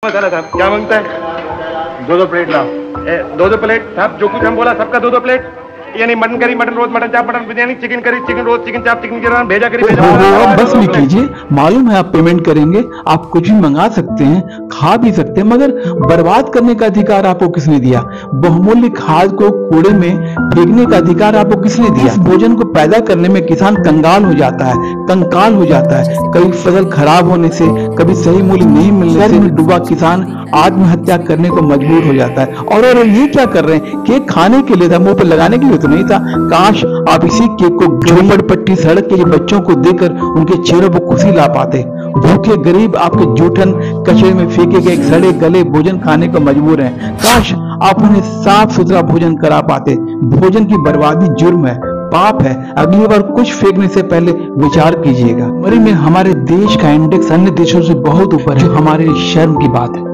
मसाला साहब क्या मांगता है? 2-2 प्लेट लाओ। 2-2 प्लेट साहब, जो कुछ हम बोला सबका 2-2 प्लेट, यानी मटन करी, मटन रोज, mutton chaap, mutton biryani, chicken curry, chicken रोज, चिकन चाप, चिकन गिरान, भेजा करी, भेजा। बस नहीं कीजिए, मालूम है आप पेमेंट करेंगे, आप कुछ भी मंगा सकते हैं, खा भी सकते हैं, मगर बर्बाद करने का अधिकार आपको किसने दिया? बहुमूल्य खाद को कूड़े में फेंकने का अधिकार आपको किसने दिया? इस भोजन को पैदा करने में किसान कंगाल हो जाता है, कंकाल हो जाता है। कभी फसल खराब होने से, कभी सही मूल्य नहीं मिलने से डूबा किसान आत्महत्या करने को मजबूर हो जाता है। और ये क्या कर रहे हैं? केक खाने के लिए था, मुंह पर लगाने के लिए तो नहीं था। काश आप इसी केक को झोपड़पट्टी सड़क के बच्चों को देकर उनके चेहरों पर खुशी ला पाते। भूखे गरीब आपके जूठन कचरे में फेंके गए सड़े गले भोजन खाने को मजबूर हैं। काश आप उन्हें साफ सुथरा भोजन करा पाते। भोजन की बर्बादी जुर्म है, पाप है। अगली बार कुछ फेंकने से पहले विचार कीजिएगा। में हमारे देश का इंडेक्स अन्य देशों से बहुत ऊपर है, जो हमारे शर्म की बात है।